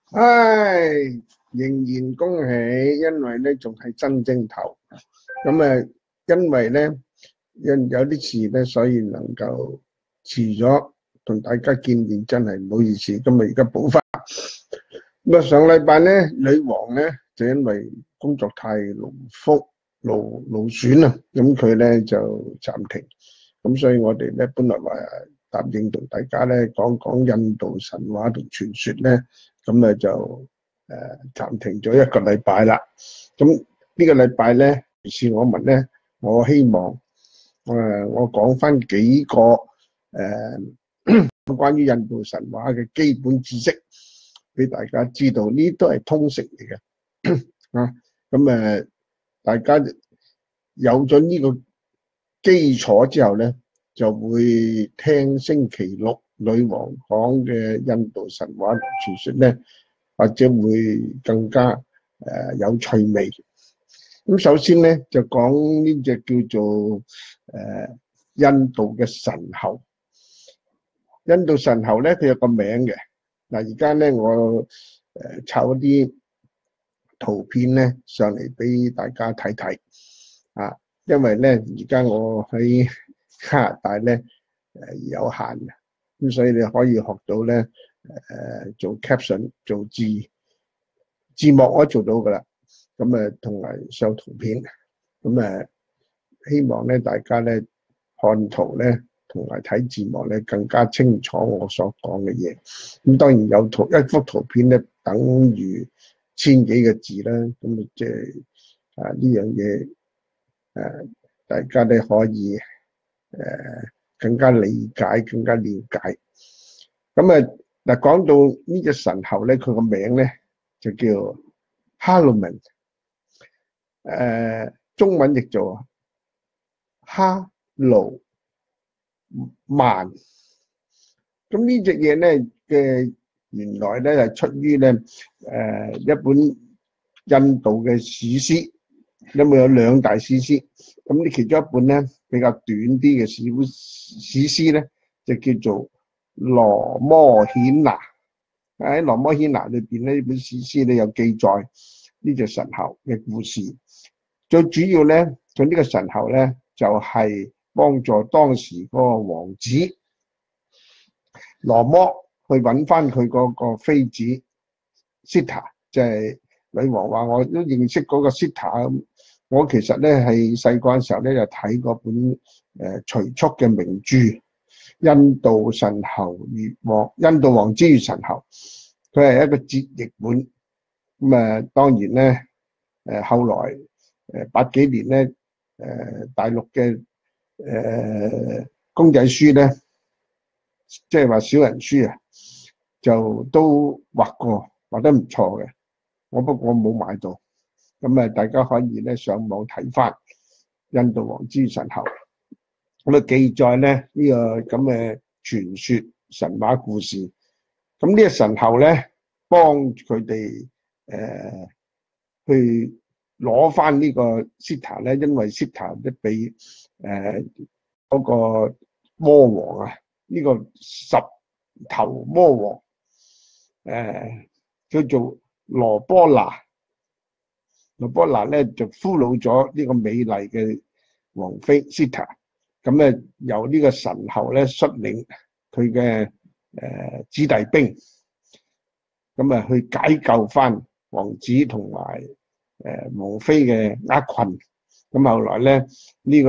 唉，仍然恭喜，因為咧仲係新正頭，因為咧有啲事咧，所以能夠遲咗同大家見面，真係唔好意思。今日而家補翻。上禮拜咧，女王咧就因為工作太勞損啊，咁佢咧就暫停。咁所以我哋咧本來話答應同大家咧講講印度神話同傳說咧，咁就暫停咗一個禮拜啦。咁呢個禮拜咧，如是我聞咧，我希望我講翻幾個關於印度神話嘅基本知識俾大家知道，呢都係通識嚟嘅啊。咁大家有咗呢個基礎之後咧，就會聽星期六女王講嘅印度神話同傳說咧，或者會更加有趣味。咁首先咧就講呢隻叫做印度嘅神猴。印度神猴咧佢有個名嘅。嗱，而家咧我抄一啲圖片咧上嚟俾大家睇睇啊，因為咧而家我喺加拿大咧有限嘅，咁所以你可以學到咧做 caption 做字幕我都做到噶啦。咁同埋上圖片，咁希望咧大家咧看圖咧同埋睇字幕咧更加清楚我所講嘅嘢。咁當然有一幅圖片咧等於千幾個字啦，咁即係呢樣嘢大家咧可以更加理解、更加了解。咁嗱，講到呢隻神猴咧，佢個名咧就叫哈魯文，中文譯做哈魯曼。咁呢隻嘢咧嘅原來咧係出於咧一本印度嘅史詩，因為有兩大史詩。咁呢其中一本咧比較短啲嘅史詩咧，就叫做羅摩衍那。喺羅摩衍那裏邊呢本史詩咧有記載呢隻神猴嘅故事。最主要咧，佢呢個神猴咧就係幫助當時嗰個王子羅摩去揾翻佢嗰個妃子 Sita， 就係女王話我都認識嗰個 Sita。我其實咧係細個嘅時候咧就睇過本徐速嘅名著《印度印度王之月神猴》，佢係一個節譯本。咁當然咧後來80幾年咧大陸嘅公仔書咧，即係話小人書啊，就都畫得唔錯嘅。不過我冇買到。咁大家可以咧上網睇翻印度王之神猴，咁記載咧呢個咁嘅傳說神話故事。咁呢個神猴咧幫佢哋去攞翻呢個 Sita 咧，因為 Sita 都俾嗰個魔王啊，呢個十頭魔王叫做羅波那。羅波那咧就俘虜咗呢個美麗嘅王妃 Sita， 咁由呢個神猴咧率領佢嘅子弟兵，咁去解救翻王子同埋王妃嘅厄困。咁後來咧呢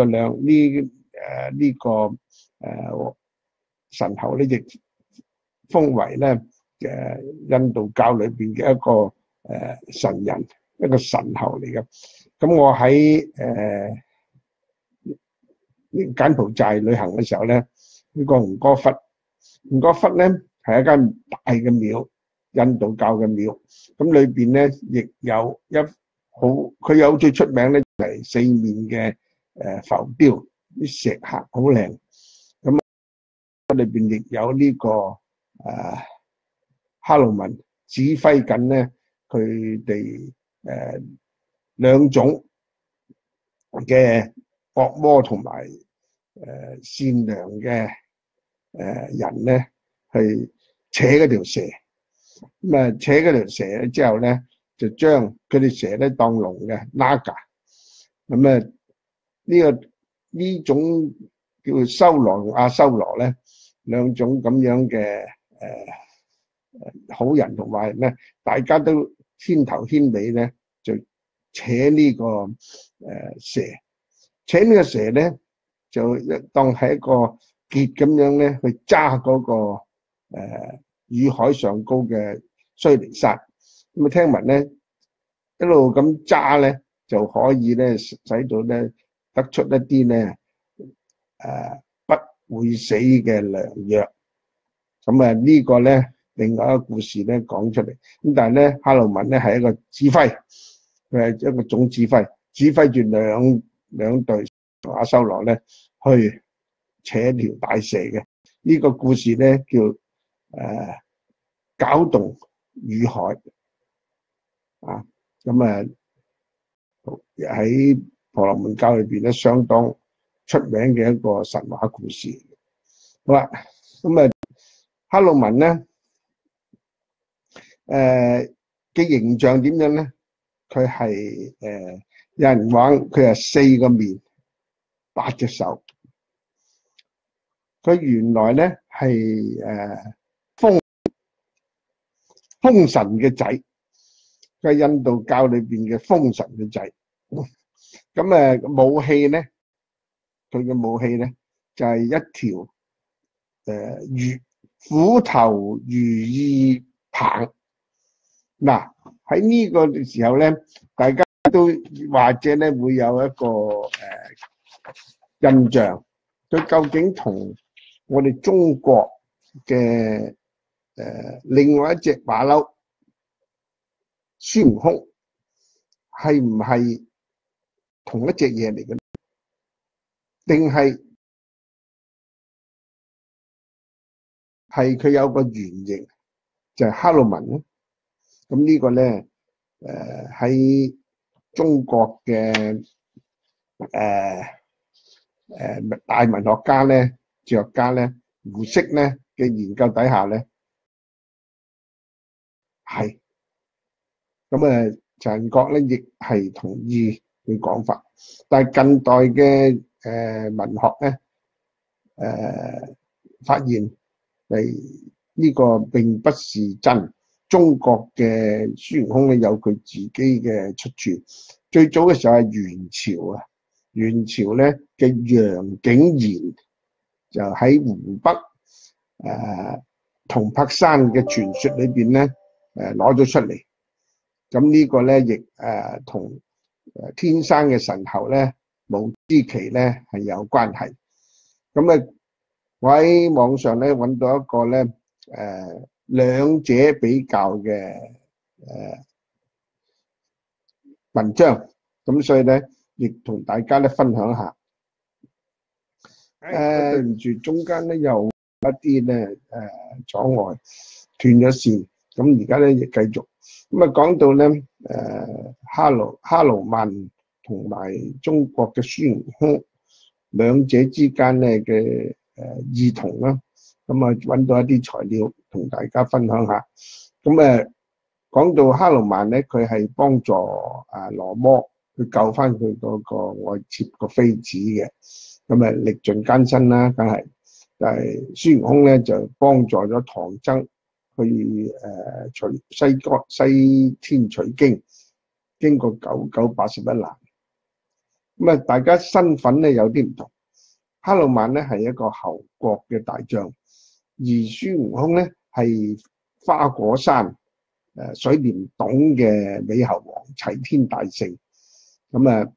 個神猴咧亦封為咧印度教裏邊嘅一個神人。一個神猴嚟嘅。咁我喺柬埔寨旅行嘅時候咧，呢個吳哥窟咧係一間大嘅廟，印度教嘅廟。咁裏邊咧亦有佢有最出名咧係四面嘅浮雕，啲石刻好靚。咁裏邊亦有呢個哈魯文指揮緊咧佢哋兩種嘅惡魔同埋善良嘅人咧，去扯嗰條蛇。 咁啊扯嗰條蛇之後咧，就將佢哋蛇咧當龍嘅 naga。咁啊呢種叫修羅同阿修羅咧，兩種咁樣嘅好人同壞人咧，大家都牽頭牽尾咧，就扯呢個蛇，扯呢個蛇咧就當係一個結咁樣咧去揸嗰個與海上高嘅須彌山。咁啊聽聞咧一路咁揸咧就可以咧使到咧得出一啲咧不會死嘅良藥。咁啊呢個咧另外一個故事咧講出嚟。咁但係咧哈魯曼咧係一個指揮，佢係一個總指揮，指揮住兩隊阿修羅咧去扯條大蛇嘅。呢個故事咧叫攪動乳海啊。咁啊喺婆羅門教裏邊咧相當出名嘅一個神話故事。好啦，咁啊哈魯曼咧嘅形象點樣咧？佢係有人話佢係4個面8隻手。佢原來咧係風神嘅仔，佢係印度教裏邊嘅風神嘅仔。咁武器咧，佢嘅武器咧就係一條虎頭如意棒。嗱喺呢個時候咧，大家都或者咧會有一個印象，佢究竟同我哋中國嘅另外一隻馬騮孫悟空係唔係同一隻嘢嚟嘅？定係佢有個原型就係哈魯曼咧？咁呢個咧喺中國嘅大文學家咧、哲學家咧、胡適咧嘅研究底下咧，係咁陳國咧亦係同意佢講法，但係近代嘅文學咧發現呢個並不是真。中國嘅孫悟空咧有佢自己嘅出處，最早嘅時候係元朝啊，元朝咧嘅楊景賢就喺湖北銅柏山嘅傳說裏邊咧攞咗出嚟。咁呢個咧亦同天生嘅神猴咧無知期咧係有關係。咁我喺網上咧揾到一個咧兩者比較嘅文章，咁所以咧亦同大家咧分享下。對唔住，中間咧有一啲咧阻礙斷咗線，咁而家咧亦繼續。咁講到咧哈魯曼同埋中國嘅孫悟空兩者之間咧嘅異同啦。咁揾到一啲材料同大家分享下。咁講到哈魯曼咧，佢係幫助羅摩去救翻佢嗰個愛妾個妃子嘅。咁歷盡艱辛啦，梗係。但係孫悟空咧就幫助咗唐僧去西天取經，經過981難。咁大家身份咧有啲唔同。哈魯曼咧係一個侯國嘅大將，而孫悟空咧係花果山水簾洞嘅美猴王，齊天大聖。咁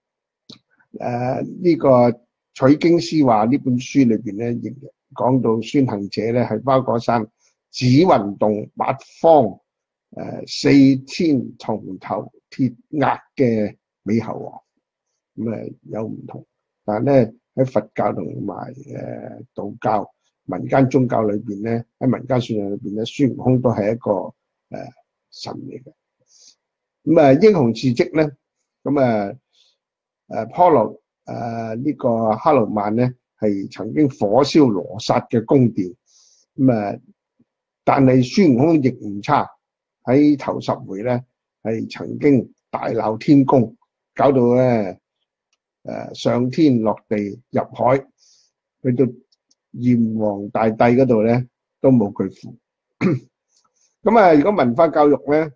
呢個取經詩話呢本書裏邊咧，亦講到孫行者咧係花果山紫雲洞八方4天銅頭鐵額嘅美猴王。咁有唔同，但係咧喺佛教同埋道教民間宗教裏邊咧，喺民間信仰裏邊咧，孫悟空都係一個神嚟嘅。咁英雄事蹟咧，咁波羅呢個哈魯曼咧係曾經火燒羅剎嘅宮殿。咁但係孫悟空亦唔差，喺頭10回咧係曾經大鬧天宮，搞到咧上天落地入海，去到閻王大帝嗰度咧都冇佢符。咁啊，如果文化教育咧，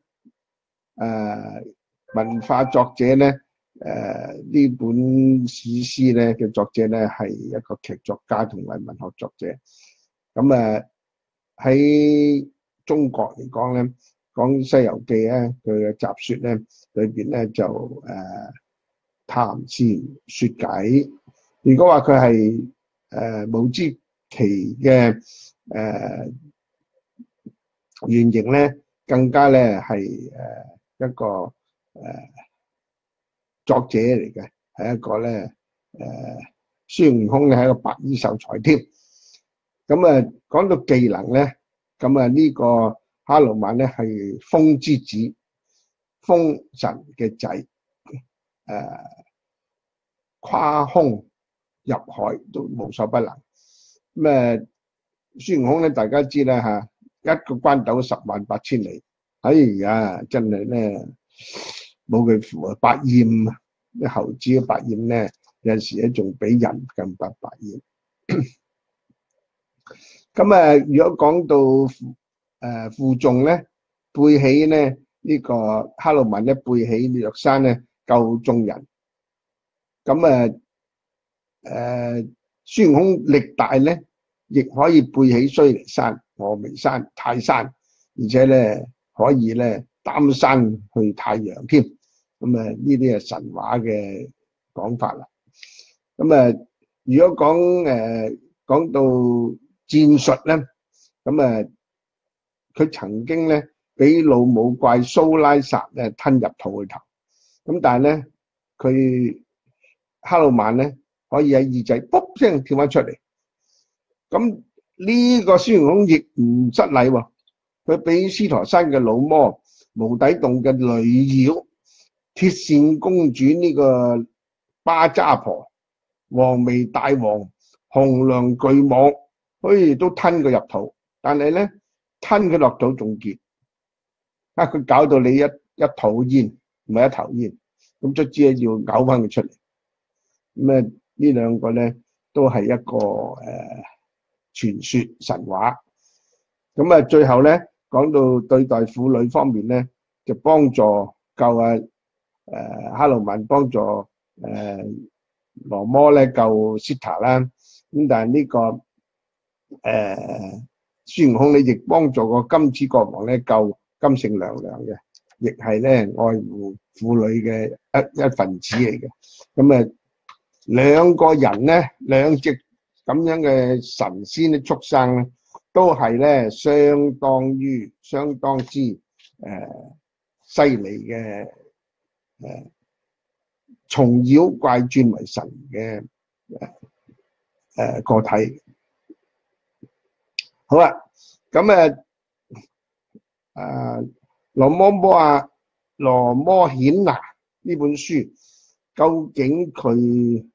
文化作者咧，呢本史詩咧嘅作者咧係一個劇作家同埋文學作者。咁喺中國嚟講咧，講《西遊記》咧，佢嘅集說咧裏邊咧就談禪說偈。如果話佢係無之奇嘅原型咧，更加咧係一個作者嚟嘅，係一個咧孫悟空咧係一個白衣秀才添。咁講到技能咧，咁呢個哈奴曼咧係風之子，風神嘅仔，跨空入海都無所不能。咁孫悟空咧，大家知啦嚇，一個關斗108000里，哎呀，真係咧冇佢符啊！百厭啊，啲猴子嘅百厭咧，有陣時咧仲比人更百厭。咁如果講到負重咧，背起咧呢個哈奴曼咧背起藥山咧救眾人。咁孫悟空力大咧，亦可以背起須彌山、峨眉山、泰山，而且咧可以咧擔山去太陽添。咁呢啲係神話嘅講法啦。咁如果講到戰術咧，咁佢曾經咧俾老母怪蘇拉薩咧吞入肚裏頭。咁但係咧佢哈奴曼咧可以喺耳仔卜聲跳翻出嚟。咁呢個孫悟空亦唔失禮喎，佢俾獅駝山嘅老魔、無底洞嘅女妖、鐵扇公主呢個巴扎婆、黃眉大王、紅娘巨蟒，都吞佢入肚。但係咧吞佢落肚仲結，佢搞到你一肚煙，唔係一頭煙。咁卒之要嘔翻佢出嚟。咁呢兩個咧都係一個傳說神話。咁最後咧講到對待婦女方面咧，就幫助救哈奴曼幫助羅摩咧救西塔啦。咁但係呢個孫悟空咧亦幫助個金翅國王咧救金聖娘娘嘅，亦係咧愛護婦女嘅一份子嚟嘅。咁兩個人咧，兩隻咁樣嘅神仙嘅畜生咧，都係咧相當之犀利嘅從妖怪轉為神嘅個體。好啦，咁羅摩衍那呢本書究竟佢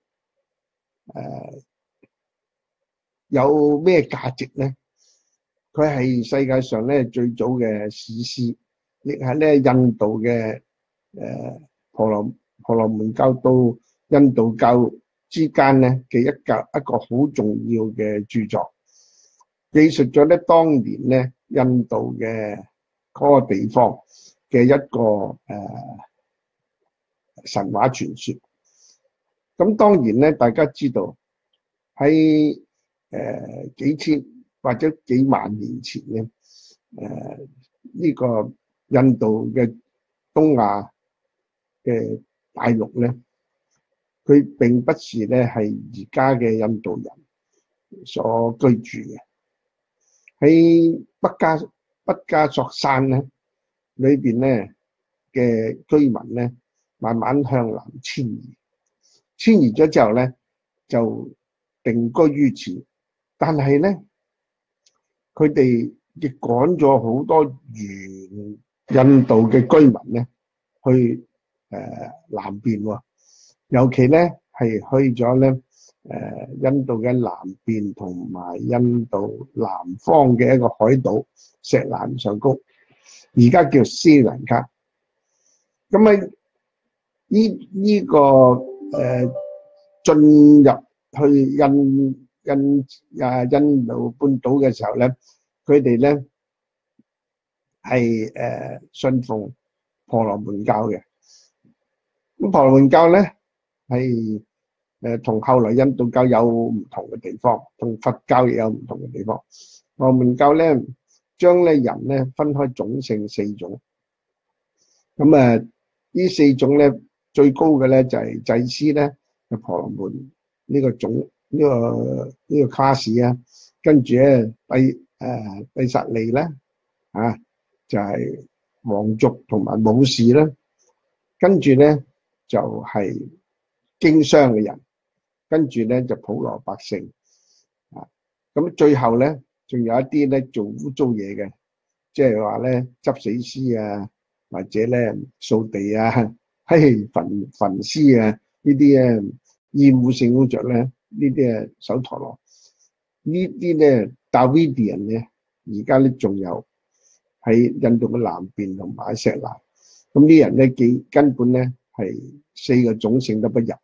有咩價值咧？佢係世界上咧最早嘅史詩，亦係咧印度嘅婆羅門教到印度教之間咧嘅一個好重要嘅著作，記述咗咧當年咧印度嘅嗰個地方嘅一個神話傳說。咁當然咧，大家知道喺幾千或者幾萬年前咧，呢個印度嘅東亞嘅大陸咧，佢並不是咧係而家嘅印度人所居住嘅。喺畢加索山咧裏邊咧嘅居民咧，慢慢向南遷移咗之後咧，就定居於此。但係咧，佢哋亦趕咗好多原印度嘅居民咧去南邊喎，尤其咧係去咗咧印度嘅南邊同埋印度南方嘅一個海島石蘭上高，而家叫斯里蘭卡。咁啊，呢個進入去印度半島嘅時候咧，佢哋咧係信奉婆羅門教嘅。咁婆羅門教咧係同後來印度教有唔同嘅地方，同佛教亦有唔同嘅地方。婆羅門教咧將咧人咧分開種姓4種。咁呢4種咧最高嘅咧就係祭司咧，婆羅門呢個種呢個卡士啊，跟住咧帝薩利咧就係皇族同埋武士啦，跟住咧就係經商嘅人，跟住咧就普羅百姓咁最後咧仲有一啲咧做污糟嘢嘅，即係話咧執死屍啊，或者咧掃地啊，焚屍啊，呢啲咧厭惡性工作咧，呢啲首陀羅，呢啲咧大維迪人咧，而家咧仲有喺印度嘅南邊同埋石蘭，咁啲人咧根本咧係4個種姓都不入，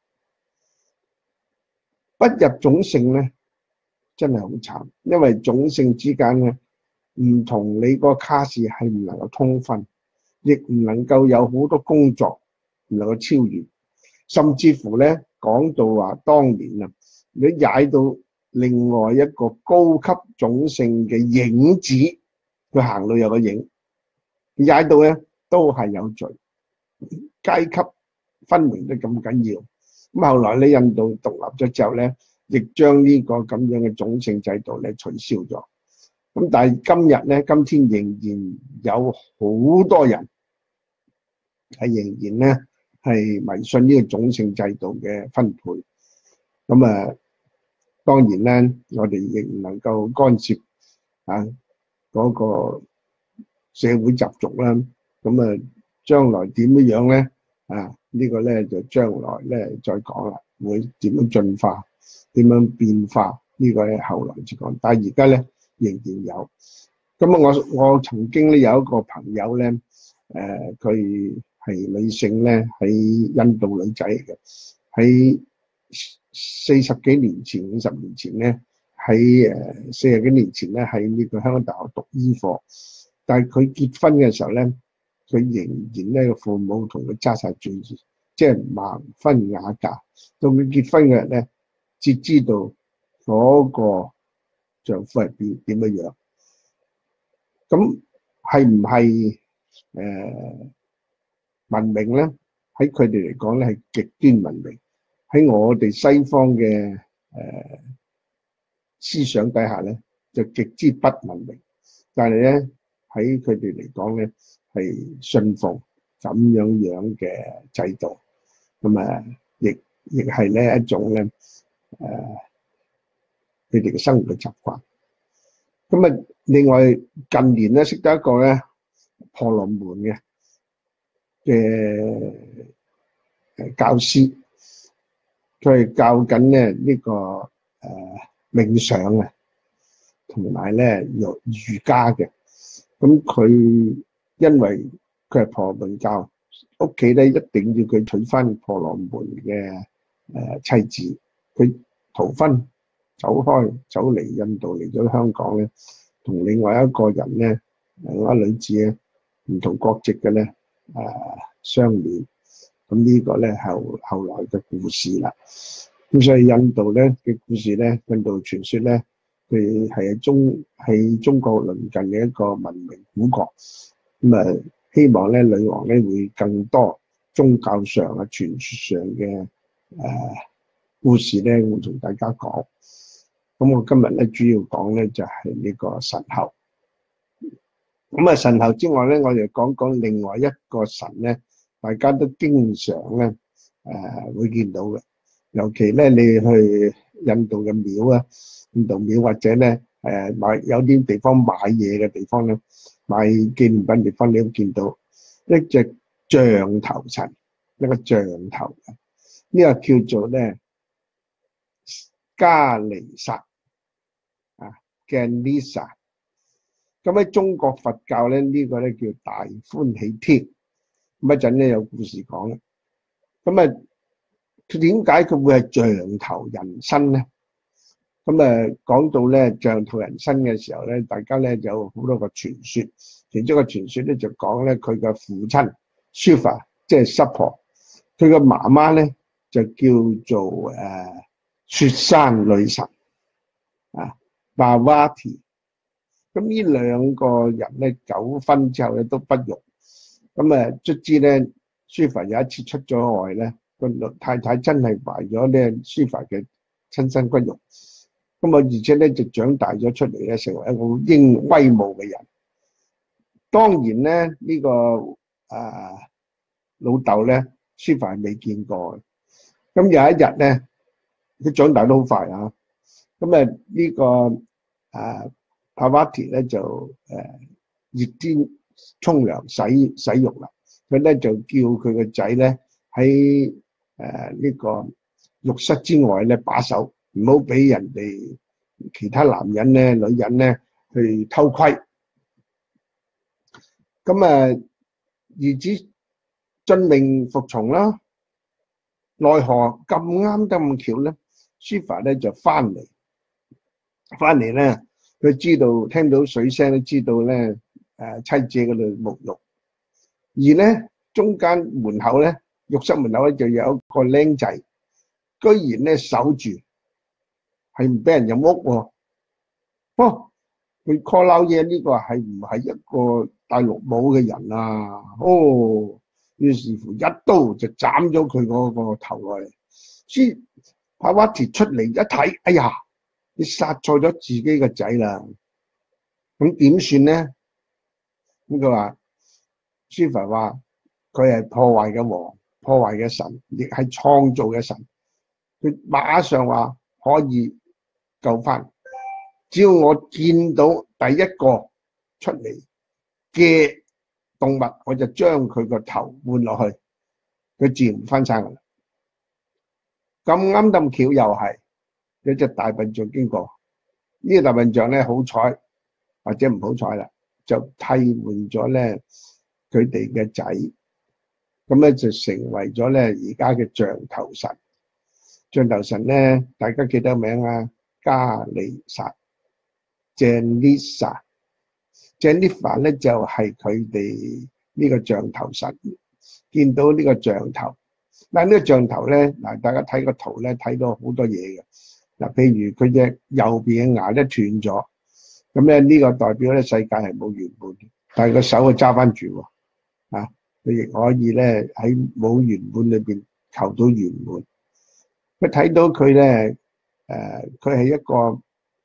不入種姓咧真係好慘，因為種姓之間咧唔同你個卡士係唔能夠通婚，亦唔能夠有好多工作唔能夠超越，甚至乎咧講到話當年啊，你踩到另外一個高級種姓嘅影子，佢行到有個影，踩到咧都係有罪，階級分明得咁緊要。咁後來咧印度獨立咗之後咧，亦將呢個咁樣嘅種姓制度咧取消咗。咁但係今日咧，今天仍然有好多人係仍然咧係迷信呢個種姓制度嘅分配。咁當然咧，我哋亦唔能夠干涉嗰個社會習俗啦。咁將來點樣咧？呢個咧就將來咧再講啦，會點樣進化、點樣變化呢個係後來先講。但係而家咧仍然有。咁我曾經咧有一個朋友咧，佢係女性咧，喺印度女仔嚟嘅，喺40幾年前、50年前咧，喺40幾年前咧喺呢個香港大學讀醫科，但係佢結婚嘅時候咧，佢仍然咧個父母同佢揸晒主意，即係盲婚啞嫁。到佢結婚嘅日咧，至知道嗰個丈夫係點樣樣。咁係唔係文明咧？喺佢哋嚟講咧係極端文明。喺我哋西方嘅思想底下咧，就極之不文明。但係咧喺佢哋嚟講咧，係信奉咁樣嘅制度。咁亦係咧一種咧佢哋嘅生活嘅習慣。另外近年咧識得一個咧婆羅門嘅教師，佢係教緊咧呢個冥想啊，同埋咧瑜伽嘅。咁佢因為佢係婆羅門教，屋企咧一定要佢娶翻婆羅門嘅妻子，佢逃婚走離印度嚟咗香港咧，同另外一個人咧，另外一女子咧唔同國籍嘅咧相戀。咁呢個咧後來嘅故事啦。咁所以印度咧嘅故事咧，印度傳說咧，佢係中國鄰近嘅一個文明古國。希望咧女王咧會更多宗教上傳說上嘅故事咧，會同大家講。咁我今日咧主要講咧就係呢個神后。神后之外咧，我哋講講另外一個神咧，大家都經常咧會見到嘅。尤其咧你去印度嘅廟啊，印度廟或者咧有啲地方買嘢嘅地方咧，買紀念品地方，你都見到一隻象頭神，一個象頭嘅，呢個叫做咧加尼撒啊嘅 Lisa。咁喺中國佛教咧，呢個咧叫大歡喜天。咁一陣咧有故事講啦。咁啊，點解佢會係象頭人身咧？咁啊，講到咧象頭人身嘅時候咧，大家咧有好多個傳說。其中一個傳說咧就講咧佢嘅父親舒佛，即係濕婆，佢嘅媽媽咧就叫做雪山女神啊 Parvati。咁呢兩個人咧9婚之後咧都不育。咁卒之咧，舒佛有一次出咗外咧，個太太真係懷咗咧舒佛嘅親生骨肉。而且咧就長大咗出嚟咧，成為一個英威武嘅人。當然咧，呢個老豆咧，舒佛係未見過嘅。咁有一日咧，佢長大都好快啊。呢個Parvati 咧就熱天沖涼洗浴啦。佢咧就叫佢個仔咧喺呢個浴室之外咧把守，唔好俾人哋其他男人咧、女人咧去偷窺。兒子遵命服從啦。奈何咁啱得咁巧咧，舒佛咧就翻嚟咧，佢聽到水聲都知道咧妻子嗰度沐浴。而咧中間門口咧，浴室門口咧就有一個僆仔，居然咧守住，係唔俾人入屋喎。佢 call 撈嘢，呢個係唔係一個戴綠帽嘅人啊？於是乎一刀就斬咗佢嗰個頭落嚟。Parvati 出嚟一睇，哎呀，你殺錯咗自己個仔啦！咁點算咧？咁佢話舒佛話佢係破壞嘅王，破壞嘅神，亦係創造嘅神。佢馬上話可以救翻，只要我見到第一個出嚟嘅動物，我就將佢個頭換落去，佢自然翻生噶啦。咁啱咁巧又係有隻大笨象經過，呢個大笨象咧好彩或者唔好彩啦，就替換咗咧佢哋嘅仔，咁咧就成為咗咧而家嘅象頭神。象頭神咧，大家記得名啊？加尼撒 Janissa 咧就係佢哋呢個象頭神。見到呢個象頭，但係呢個象頭咧，嗱大家睇個圖咧，睇到好多嘢嘅。嗱，譬如佢隻右邊嘅牙咧斷咗，咁咧呢個代表咧世界係冇圓滿，但係個手佢揸翻住喎，佢亦可以咧喺冇圓滿裏邊求到圓滿。佢睇到佢咧，佢係一個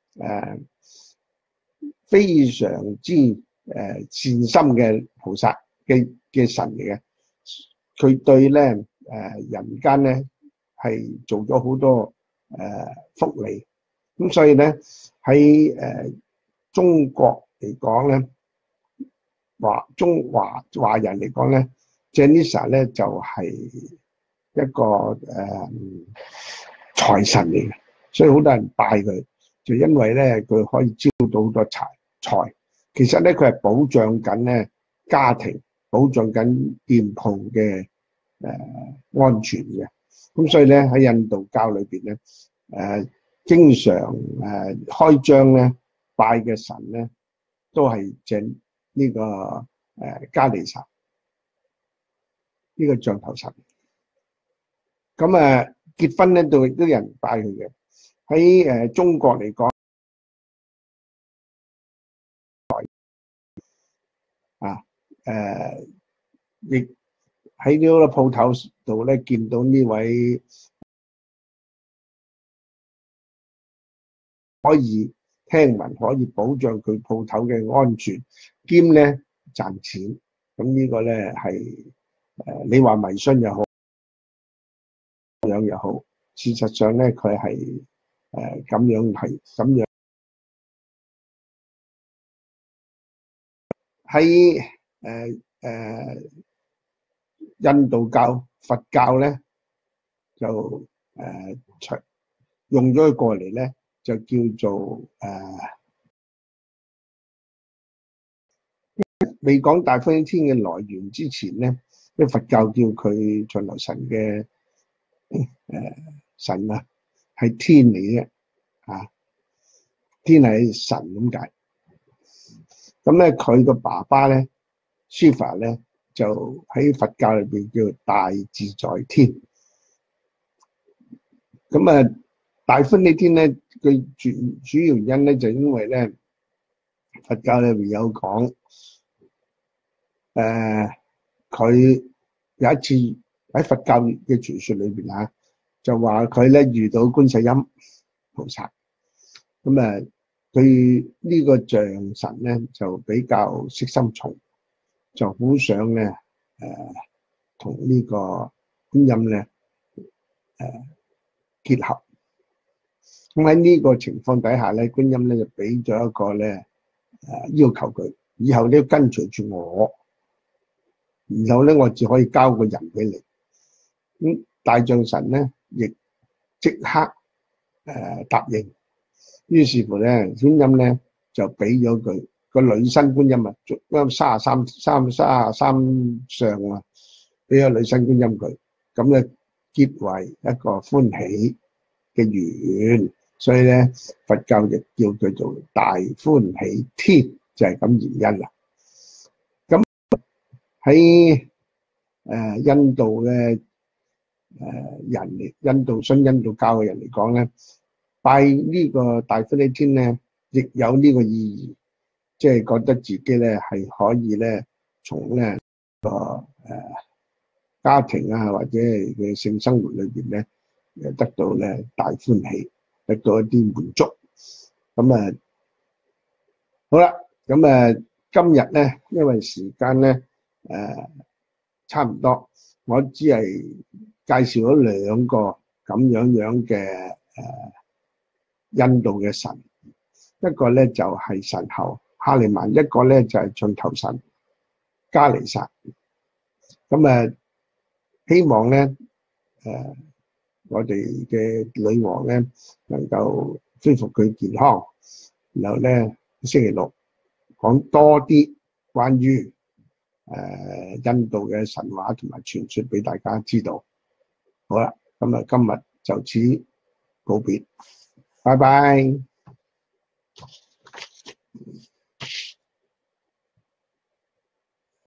非常之善心嘅菩薩嘅神嚟嘅。佢對咧人間咧係做咗好多福利，咁所以咧喺中國嚟講咧，華人嚟講咧 Janissa 咧就係一個財神嚟嘅，所以好多人拜佢，就因為咧佢可以招到好多財。其實咧佢係保障緊咧家庭，保障緊店鋪嘅安全嘅。咁所以咧喺印度教裏邊咧，經常開張咧拜嘅神咧都係正呢個加尼撒呢個象頭神。咁結婚咧都有人拜佢嘅。喺中國嚟講亦喺呢個鋪頭度咧見到呢位可以聽聞可以保障佢鋪頭嘅安全兼咧賺錢。咁呢個咧係你話迷信又好，樣又好，事實上咧佢係咁樣係咁樣。喺印度教、佛教咧就用咗佢過嚟咧，就叫做未講大歡喜天嘅來源之前咧，因為佛教叫佢長頭神嘅神啊，係天嚟嘅啊，天係神咁解。咁咧佢個爸爸咧，Shiva 咧就喺佛教裏邊叫大自在天。咁啊，大歡喜天咧，佢主要原因咧就因為咧，佛教裏邊有講，佢有一次喺佛教嘅傳說裏邊啊，就話佢咧遇到觀世音菩薩，咁啊，佢呢個象神咧就比較色心重，就好想咧同呢個觀音咧結合。咁喺呢個情況底下咧，觀音咧就俾咗一個咧要求佢，以後都要跟隨住我，然後咧我只可以交個人俾你。咁大象神咧亦即刻答應，於是乎咧觀音咧就俾咗佢個女身觀音啊，33相啊，俾咗女身觀音佢，咁咧結為一個歡喜嘅緣。所以咧，佛教亦叫佢做大歡喜天，就係咁原因啦。咁喺印度嘅信印度教嘅人嚟講咧，拜呢個大歡喜天咧，亦有呢個意義，即係覺得自己咧係可以咧從咧個家庭啊或者係嘅性生活裏邊咧，得到咧大歡喜，得到一啲滿足。咁啊，好啦，咁啊，今日咧，因為時間咧差唔多，我只係介紹咗兩個咁樣嘅印度嘅神，一個咧就係神猴哈利曼，一個咧就係盡頭神加尼薩。咁啊，希望咧我哋嘅女王咧能夠恢復佢健康，然後咧星期六講多啲關於印度嘅神話同埋傳說俾大家知道。好啦，咁啊今日就此告別，拜拜。